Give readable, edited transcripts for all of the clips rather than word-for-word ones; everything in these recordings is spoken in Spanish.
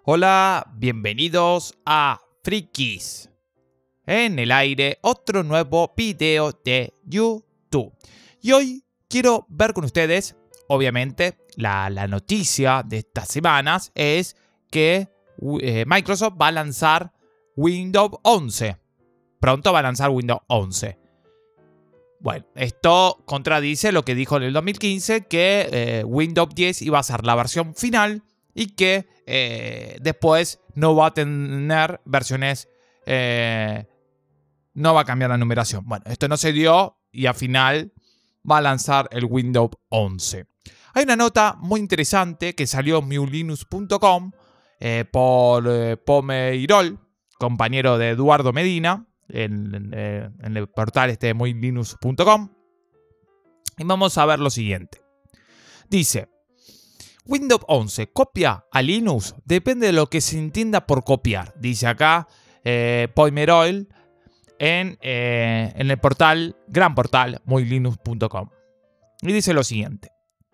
Hola, bienvenidos a Frikis. En el aire, otro nuevo video de YouTube. Y hoy quiero ver con ustedes, obviamente, la noticia de estas semanas es que Microsoft va a lanzar Windows 11. Pronto va a lanzar Windows 11. Bueno, esto contradice lo que dijo en el 2015, que Windows 10 iba a ser la versión final y que después no va a tener versiones, no va a cambiar la numeración. Bueno, esto no se dio y al final va a lanzar el Windows 11. Hay una nota muy interesante que salió en mewlinux.com por Pomeirol, compañero de Eduardo Medina, en el portal mewlinux.com. Y vamos a ver lo siguiente. Dice: Windows 11 copia a Linux, depende de lo que se entienda por copiar. Dice acá Pomeirol en el portal, gran portal, mewlinux.com. Y dice lo siguiente.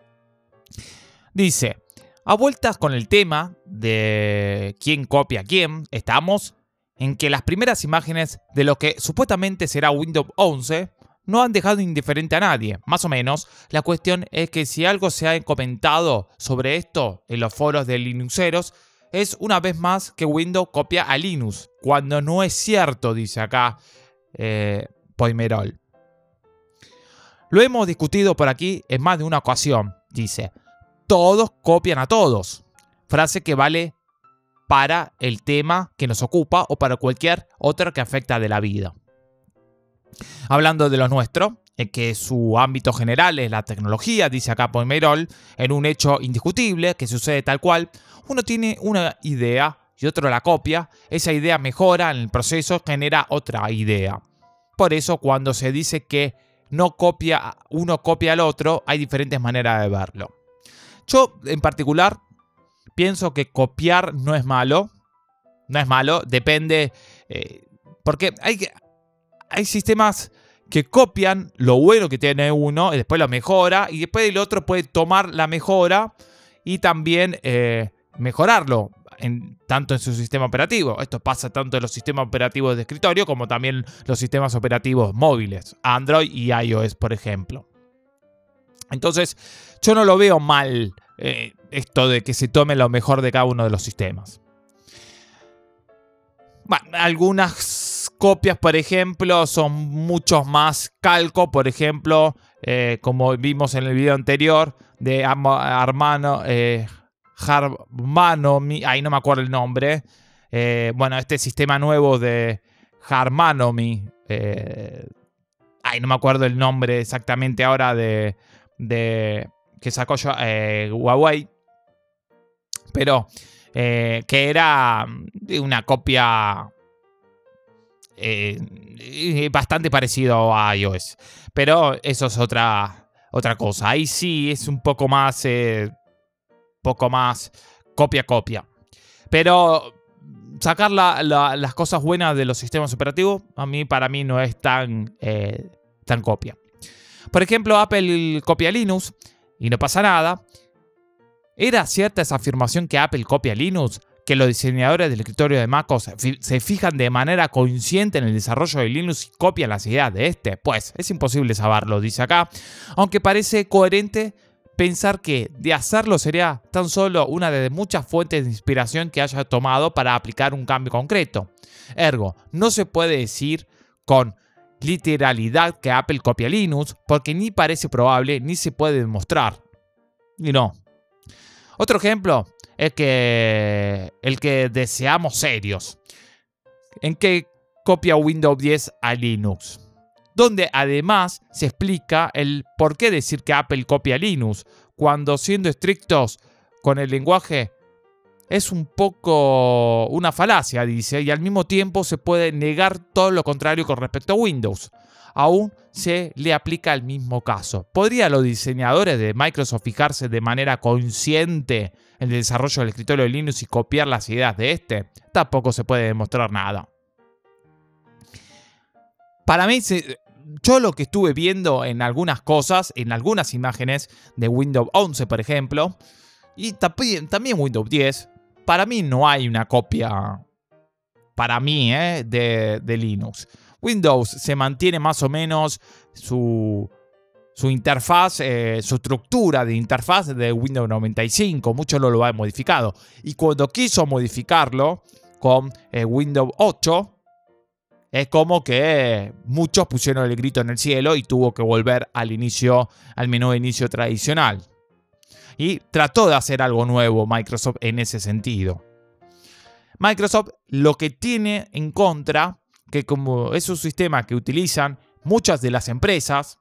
Dice: a vueltas con el tema de quién copia a quién, estamos en que las primeras imágenes de lo que supuestamente será Windows 11 no han dejado indiferente a nadie. Más o menos, la cuestión es que si algo se ha comentado sobre esto en los foros de Linuxeros, es una vez más que Windows copia a Linux, cuando no es cierto, dice acá Pomeirol. Lo hemos discutido por aquí en más de una ocasión, dice. Todos copian a todos. Frase que vale para el tema que nos ocupa o para cualquier otro que afecta de la vida. Hablando de lo nuestro, que su ámbito general es la tecnología, dice acá Pomeirol, en un hecho indiscutible que sucede tal cual, uno tiene una idea y otro la copia, esa idea mejora en el proceso, genera otra idea. Por eso cuando se dice que no copia, uno copia al otro, hay diferentes maneras de verlo. Yo en particular pienso que copiar no es malo, depende, porque hay sistemas que copian lo bueno que tiene uno y después lo mejora, y después el otro puede tomar la mejora y también mejorarlo, tanto en su sistema operativo. Esto pasa tanto en los sistemas operativos de escritorio como también los sistemas operativos móviles, Android y iOS, por ejemplo. Entonces, yo no lo veo mal esto de que se tome lo mejor de cada uno de los sistemas. Bueno, algunas copias, por ejemplo, son muchos más calco, por ejemplo, como vimos en el video anterior, de Harmanomy, ahí no me acuerdo el nombre. Bueno, este sistema nuevo de Harmanomy, ahí no me acuerdo el nombre exactamente ahora de que sacó Huawei, pero que era una copia bastante parecido a iOS, pero eso es otra cosa. Ahí sí es un poco más copia, pero sacar las cosas buenas de los sistemas operativos para mí no es tan copia. Por ejemplo, Apple copia Linux y no pasa nada. ¿Era cierta esa afirmación que Apple copia Linux? ¿Que los diseñadores del escritorio de MacOS se fijan de manera consciente en el desarrollo de Linux y copian las ideas de este? Pues es imposible saberlo, dice acá. Aunque parece coherente pensar que de hacerlo sería tan solo una de muchas fuentes de inspiración que haya tomado para aplicar un cambio concreto. Ergo, no se puede decir con literalidad que Apple copia Linux, porque ni parece probable ni se puede demostrar. Y no. Otro ejemplo es el que deseamos serios, en que copia Windows 10 a Linux, donde además se explica el por qué decir que Apple copia Linux, cuando siendo estrictos con el lenguaje es un poco una falacia, dice, y al mismo tiempo se puede negar todo lo contrario con respecto a Windows. Aún se le aplica el mismo caso. ¿Podrían los diseñadores de Microsoft fijarse de manera consciente en el desarrollo del escritorio de Linux y copiar las ideas de este? Tampoco se puede demostrar nada. Para mí, yo lo que estuve viendo en algunas cosas, en algunas imágenes de Windows 11, por ejemplo, y también Windows 10, para mí no hay una copia, para mí, de Linux. Windows se mantiene más o menos su interfaz, su estructura de interfaz de Windows 95. Mucho no lo ha modificado. Y cuando quiso modificarlo con Windows 8, es como que muchos pusieron el grito en el cielo y tuvo que volver al menú de inicio tradicional. Y trató de hacer algo nuevo Microsoft en ese sentido. Microsoft lo que tiene en contra, que como es un sistema que utilizan muchas de las empresas,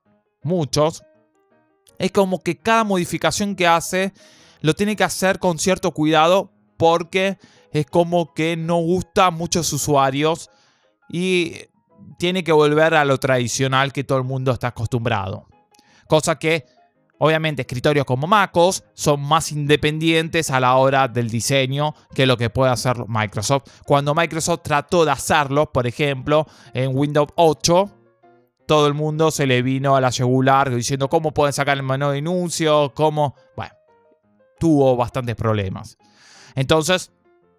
es como que cada modificación que hace lo tiene que hacer con cierto cuidado, porque es como que no gusta a muchos usuarios y tiene que volver a lo tradicional que todo el mundo está acostumbrado. Cosa que, obviamente, escritorios como MacOS son más independientes a la hora del diseño que lo que puede hacer Microsoft. Cuando Microsoft trató de hacerlo, por ejemplo, en Windows 8, todo el mundo se le vino a la yugular diciendo cómo pueden sacar el menú de inicio, cómo... Bueno, tuvo bastantes problemas. Entonces,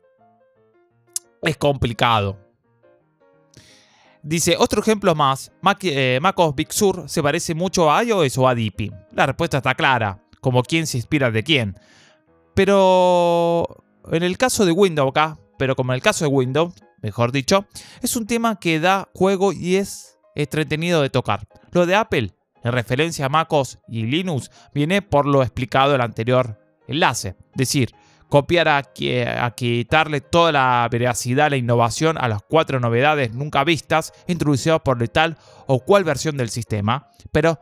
es complicado. Dice, otro ejemplo más, macOS Big Sur se parece mucho a iOS o a Dippy. La respuesta está clara, como quién se inspira de quién. Pero en el caso de Windows acá, mejor dicho, es un tema que da juego y es entretenido de tocar. Lo de Apple, en referencia a macOS y Linux, viene por lo explicado en el anterior enlace. Es decir, copiar a quitarle toda la veracidad e la innovación a las 4 novedades nunca vistas introducidas por tal o cual versión del sistema, pero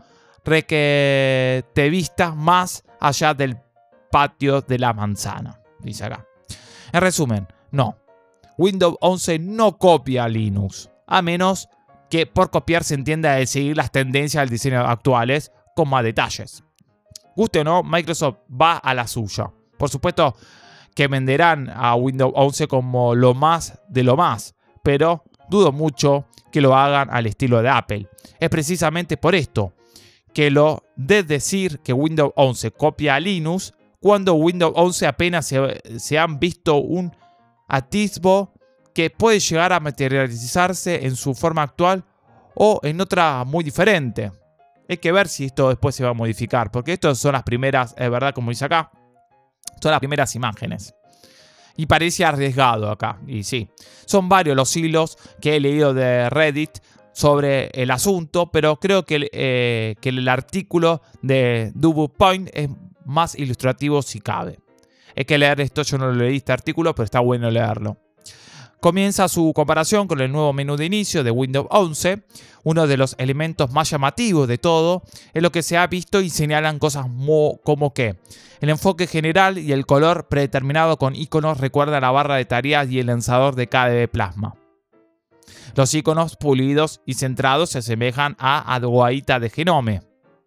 que te vistas más allá del patio de la manzana, dice acá. En resumen, no. Windows 11 no copia a Linux, a menos que por copiar se entienda de seguir las tendencias del diseño actuales con más detalles. Guste o no, Microsoft va a la suya. Por supuesto que venderán a Windows 11 como lo más de lo más, pero dudo mucho que lo hagan al estilo de Apple. Es precisamente por esto que lo de decir que Windows 11 copia a Linux, cuando Windows 11 apenas se han visto un atisbo que puede llegar a materializarse en su forma actual o en otra muy diferente. Hay que ver si esto después se va a modificar, porque estas son las primeras, es verdad, como dice acá, son las primeras imágenes. Y parece arriesgado acá. Y sí, son varios los hilos que he leído de Reddit sobre el asunto, pero creo que el artículo de Double Point es más ilustrativo si cabe. Hay que leer esto, yo no lo leí este artículo, pero está bueno leerlo. Comienza su comparación con el nuevo menú de inicio de Windows 11. Uno de los elementos más llamativos de todo es lo que se ha visto y señalan cosas como que el enfoque general y el color predeterminado con iconos recuerda la barra de tareas y el lanzador de KDE Plasma. Los iconos pulidos y centrados se asemejan a Adwaita de Genome,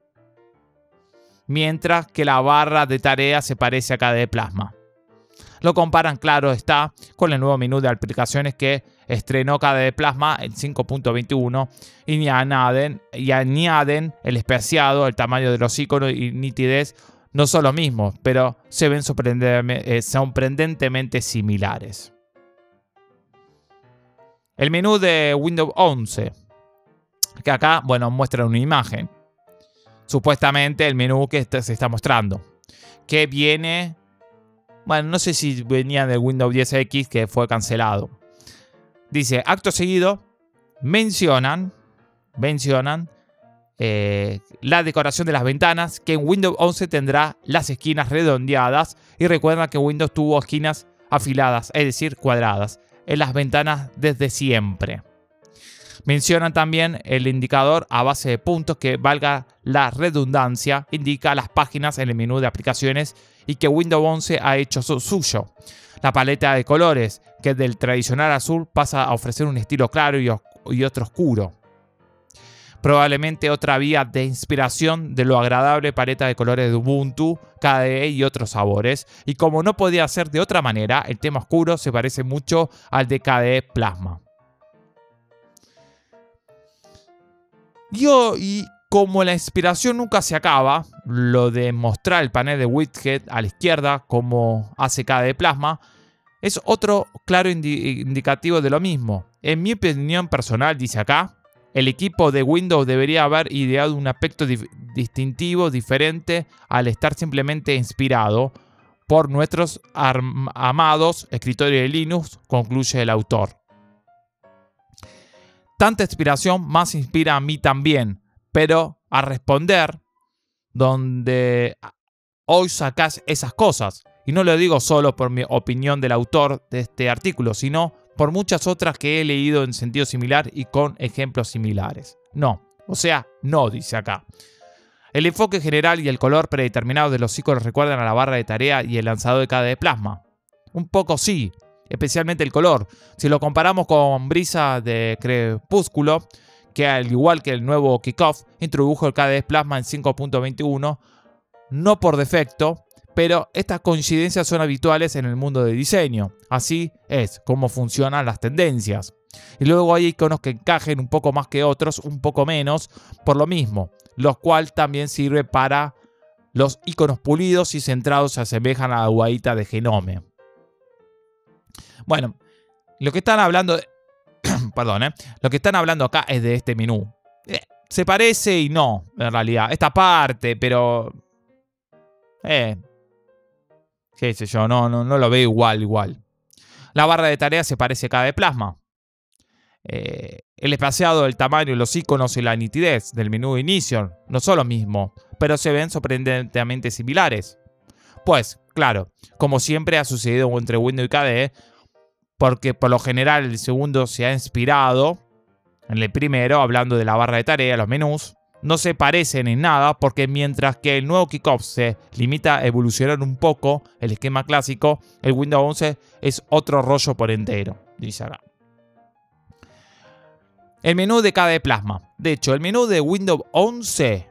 mientras que la barra de tareas se parece a KDE Plasma. Lo comparan, claro está, con el nuevo menú de aplicaciones que estrenó KDE Plasma en 5.21 y añaden el espaciado, el tamaño de los iconos y nitidez. No son los mismos, pero se ven sorprendentemente similares. El menú de Windows 11, que acá, bueno, muestra una imagen. Supuestamente el menú que se está mostrando, que viene... Bueno, no sé si venía del Windows 10X que fue cancelado. Dice, acto seguido, mencionan la decoración de las ventanas, que en Windows 11 tendrá las esquinas redondeadas. Y recuerda que Windows tuvo esquinas afiladas, es decir, cuadradas, en las ventanas desde siempre. Mencionan también el indicador a base de puntos que, valga la redundancia, indica las páginas en el menú de aplicaciones y que Windows 11 ha hecho suyo. La paleta de colores, que del tradicional azul pasa a ofrecer un estilo claro y otro oscuro. Probablemente otra vía de inspiración de lo agradable paleta de colores de Ubuntu, KDE y otros sabores. Y como no podía ser de otra manera, el tema oscuro se parece mucho al de KDE Plasma. Y como la inspiración nunca se acaba, lo de mostrar el panel de widget a la izquierda como hace KDE Plasma, Es otro claro indicativo de lo mismo. En mi opinión personal, dice acá, el equipo de Windows debería haber ideado un aspecto distintivo, diferente, al estar simplemente inspirado por nuestros amados escritorios de Linux, concluye el autor. Tanta inspiración más inspira a mí también, pero a responder donde hoy sacás esas cosas. Y no lo digo solo por mi opinión del autor de este artículo, sino por muchas otras que he leído en sentido similar y con ejemplos similares. No, o sea, no, dice acá. El enfoque general y el color predeterminado de los iconos recuerdan a la barra de tarea y el lanzador de KDE Plasma. Un poco sí, especialmente el color. Si lo comparamos con Brisa de Crepúsculo, que al igual que el nuevo Kickoff, introdujo el KDE Plasma en 5.21, no por defecto, pero estas coincidencias son habituales en el mundo de diseño. Así es como funcionan las tendencias. Y luego hay iconos que encajen un poco más que otros, un poco menos, por lo mismo, lo cual también sirve para los iconos pulidos y centrados se asemejan a la guaita de Genome. Bueno, lo que están hablando, perdón, lo que están hablando acá es de este menú. Se parece y no, en realidad. Esta parte, pero qué sé yo, no lo veo igual. La barra de tareas se parece a KDE Plasma. El espaciado, el tamaño, los iconos y la nitidez del menú de inicio no son lo mismo, pero se ven sorprendentemente similares. Pues, claro, como siempre ha sucedido entre Windows y KDE, porque por lo general el segundo se ha inspirado en el primero, hablando de la barra de tareas, los menús, no se parecen en nada, porque mientras que el nuevo Kickoff se limita a evolucionar un poco el esquema clásico, el Windows 11 es otro rollo por entero, dice acá. El menú de KDE Plasma. De hecho, el menú de Windows 11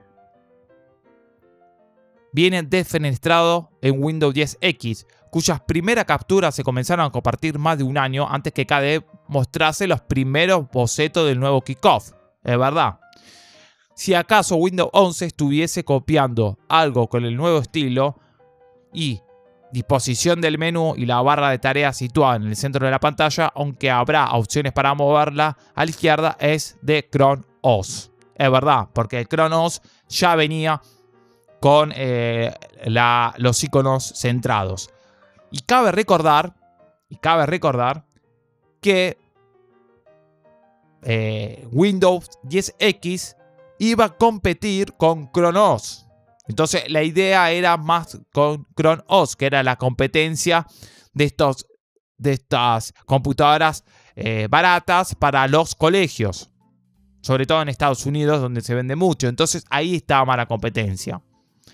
viene defenestrado en Windows 10X, cuyas primeras capturas se comenzaron a compartir más de un año antes que KDE mostrase los primeros bocetos del nuevo Kickoff. Es verdad. Si acaso Windows 11 estuviese copiando algo con el nuevo estilo y disposición del menú y la barra de tareas situada en el centro de la pantalla, aunque habrá opciones para moverla a la izquierda, es de Chrome OS. Es verdad, porque el Chrome OS ya venía con los iconos centrados. Y cabe recordar que Windows 10X iba a competir con Chrome OS. Entonces la idea era más con Chrome OS, que era la competencia de estas computadoras baratas para los colegios. Sobre todo en Estados Unidos, donde se vende mucho. Entonces ahí estaba mala competencia.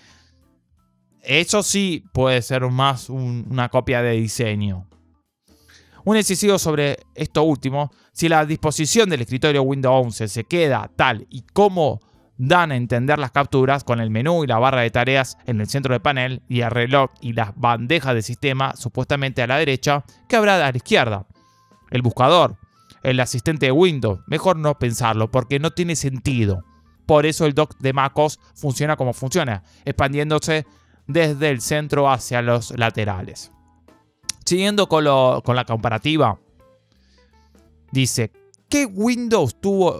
Eso sí puede ser más una copia de diseño. Un incisivo sobre esto último: si la disposición del escritorio Windows 11 se queda tal y como dan a entender las capturas, con el menú y la barra de tareas en el centro del panel y el reloj y las bandejas de sistema supuestamente a la derecha, ¿qué habrá a la izquierda? El buscador, el asistente de Windows. Mejor no pensarlo porque no tiene sentido. Por eso el dock de MacOS funciona como funciona, expandiéndose desde el centro hacia los laterales. Siguiendo con la comparativa, dice que Windows tuvo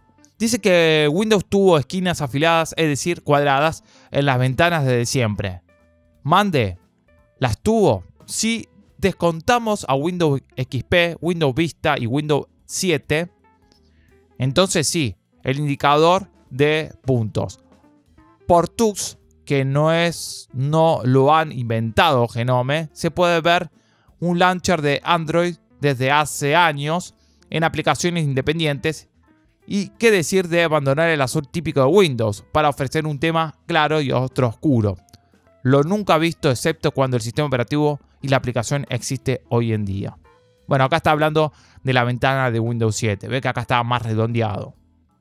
esquinas afiladas, es decir, cuadradas, en las ventanas desde siempre. Mande, ¿las tuvo? Si descontamos a Windows XP, Windows Vista y Windows 7, entonces sí, el indicador de puntos. Por Tux, que no lo han inventado Genome, se puede ver un launcher de Android desde hace años en aplicaciones independientes. Y qué decir de abandonar el azul típico de Windows para ofrecer un tema claro y otro oscuro. Lo nunca visto excepto cuando el sistema operativo y la aplicación existe hoy en día. Bueno, acá está hablando de la ventana de Windows 7. Ve que acá está más redondeado.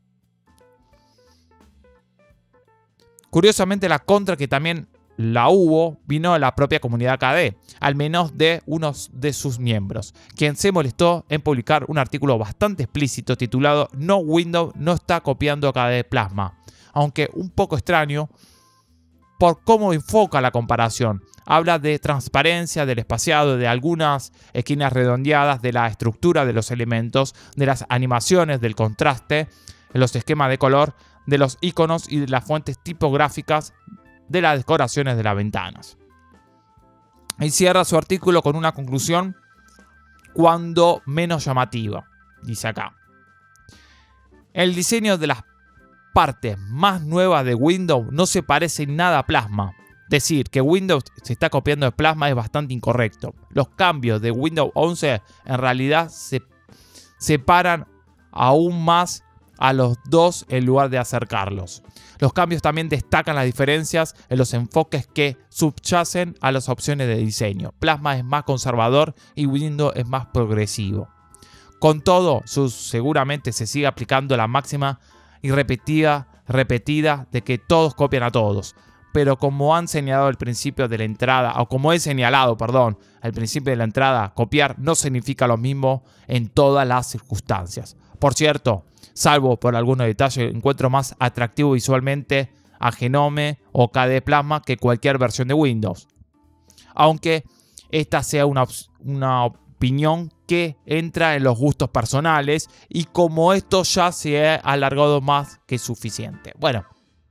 Curiosamente, la contra que también la hubo vino de la propia comunidad KDE, al menos de uno de sus miembros, quien se molestó en publicar un artículo bastante explícito titulado "No, Windows no está copiando KDE Plasma", aunque un poco extraño por cómo enfoca la comparación. Habla de transparencia, del espaciado, de algunas esquinas redondeadas, de la estructura de los elementos, de las animaciones, del contraste, de los esquemas de color, de los iconos y de las fuentes tipográficas, de las decoraciones de las ventanas. Y cierra su artículo con una conclusión cuando menos llamativa. Dice acá: el diseño de las partes más nuevas de Windows no se parece en nada a Plasma. Decir que Windows se está copiando de Plasma es bastante incorrecto. Los cambios de Windows 11 en realidad se separan aún más a los dos en lugar de acercarlos. Los cambios también destacan las diferencias en los enfoques que subyacen a las opciones de diseño. Plasma es más conservador y Windows es más progresivo. Con todo, seguramente se sigue aplicando la máxima y repetida de que todos copian a todos. Pero como han señalado al principio de la entrada, o como he señalado, perdón, al principio de la entrada, copiar no significa lo mismo en todas las circunstancias. Por cierto, salvo por algunos detalles, encuentro más atractivo visualmente a Genome o KDE Plasma que cualquier versión de Windows. Aunque esta sea una opinión que entra en los gustos personales y como esto ya se ha alargado más que suficiente. Bueno,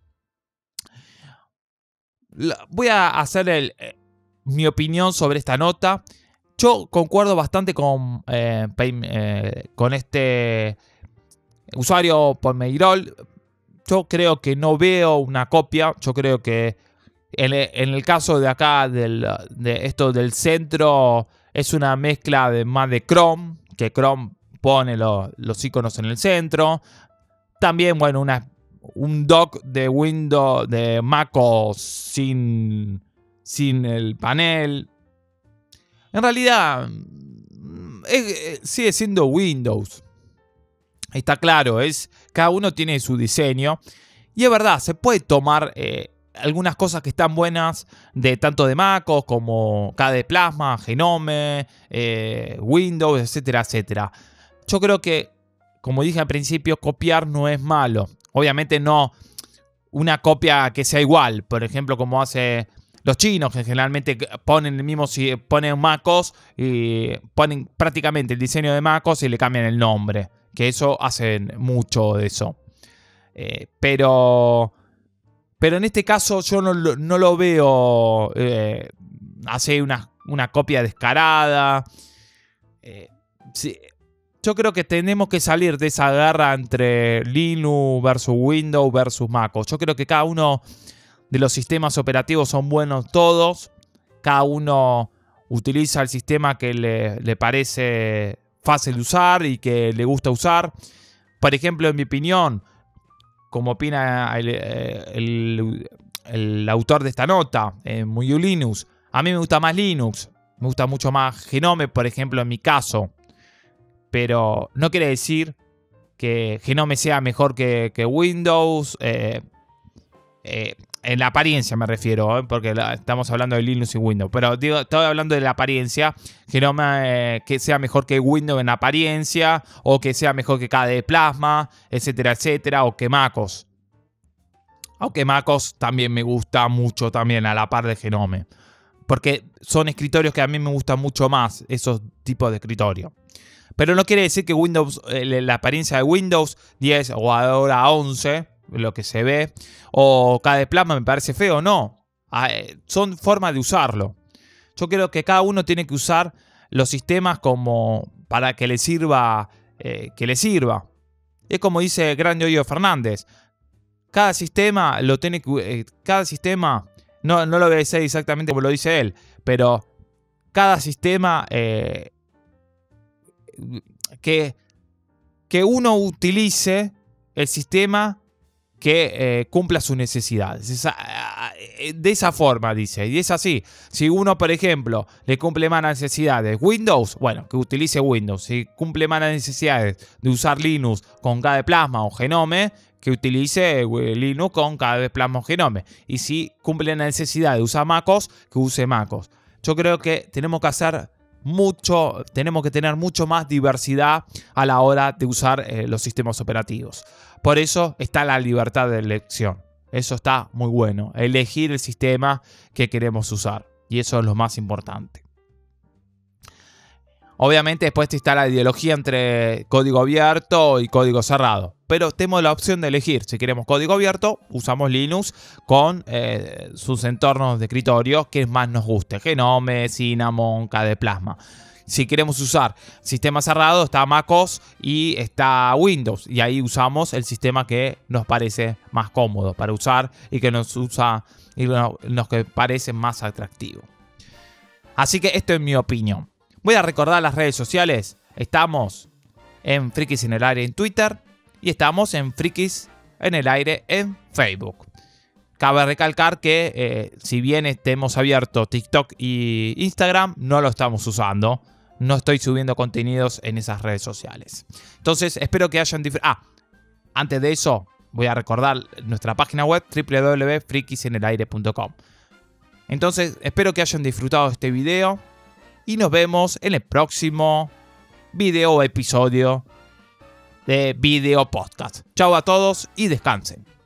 voy a hacer mi opinión sobre esta nota. Yo concuerdo bastante con este usuario Pomeirol. Yo creo que no veo una copia. Yo creo que en el caso de acá, de esto del centro, es una mezcla más de Chrome, que Chrome pone los iconos en el centro. También, bueno, un dock de Windows, de MacOS sin el panel. En realidad, sigue siendo Windows. Está claro, cada uno tiene su diseño. Y es verdad, se puede tomar algunas cosas que están buenas tanto de MacOS como KDE Plasma, Genome, Windows, etcétera, etcétera. Yo creo que, como dije al principio, copiar no es malo. Obviamente no una copia que sea igual. Por ejemplo, como hace los chinos, que generalmente ponen el mismo, ponen MacOS y ponen prácticamente el diseño de MacOS y le cambian el nombre. Que eso hacen mucho de eso. Pero en este caso yo no lo veo hacer una copia descarada. Sí. Yo creo que tenemos que salir de esa guerra entre Linux versus Windows versus MacOS. Yo creo que cada uno de los sistemas operativos son buenos todos. Cada uno utiliza el sistema que le parece fácil de usar y que le gusta usar. Por ejemplo, en mi opinión, como opina el autor de esta nota, Muy Linux, a mí me gusta más Linux. Me gusta mucho más Genome, por ejemplo, en mi caso. Pero no quiere decir que Genome sea mejor que Windows. En la apariencia me refiero, porque estamos hablando de Linux y Windows. Pero estoy hablando de la apariencia. Genome que sea mejor que Windows en apariencia. O que sea mejor que KDE Plasma, etcétera, etcétera. O que MacOS. Aunque MacOS también me gusta mucho también a la par de Genome. Porque son escritorios que a mí me gustan mucho más. Esos tipos de escritorios. Pero no quiere decir que Windows, la apariencia de Windows 10 o ahora 11, lo que se ve, o KDE Plasma me parece feo, no. Son formas de usarlo. Yo creo que cada uno tiene que usar los sistemas como para que le sirva. Es como dice Grande Hoyo Fernández. Cada sistema lo tiene que. Cada sistema. No lo voy a decir exactamente como lo dice él. Pero cada sistema. Que uno utilice el sistema que cumpla sus necesidades. De esa forma, dice. Y es así. Si uno, por ejemplo, le cumple más las necesidades Windows, bueno, que utilice Windows. Si cumple más las necesidades de usar Linux con KDE Plasma o Genome, que utilice Linux con KDE Plasma o Genome. Y si cumple la necesidad de usar MacOS, que use MacOS. Yo creo que tenemos que tenemos que tener mucho más diversidad a la hora de usar los sistemas operativos. Por eso está la libertad de elección. Eso está muy bueno. Elegir el sistema que queremos usar. Y eso es lo más importante. Obviamente después está la ideología entre código abierto y código cerrado. Pero tenemos la opción de elegir. Si queremos código abierto, usamos Linux con sus entornos de escritorio que más nos guste. Gnome, Cinnamon, KDE Plasma. Si queremos usar sistema cerrado, está MacOS y está Windows. Y ahí usamos el sistema que nos parece más cómodo para usar y que nos que parece más atractivo. Así que esto es mi opinión. Voy a recordar las redes sociales. Estamos en Frikis en el Aire en Twitter y estamos en Frikis en el Aire en Facebook. Cabe recalcar que si bien hemos abierto TikTok y Instagram, no lo estamos usando. No estoy subiendo contenidos en esas redes sociales. Entonces, espero que hayan disfrutado. Antes de eso, voy a recordar nuestra página web www.frikisenelaire.com. Entonces, espero que hayan disfrutado de este video. Y nos vemos en el próximo video o episodio de Video Podcast. Chao a todos y descansen.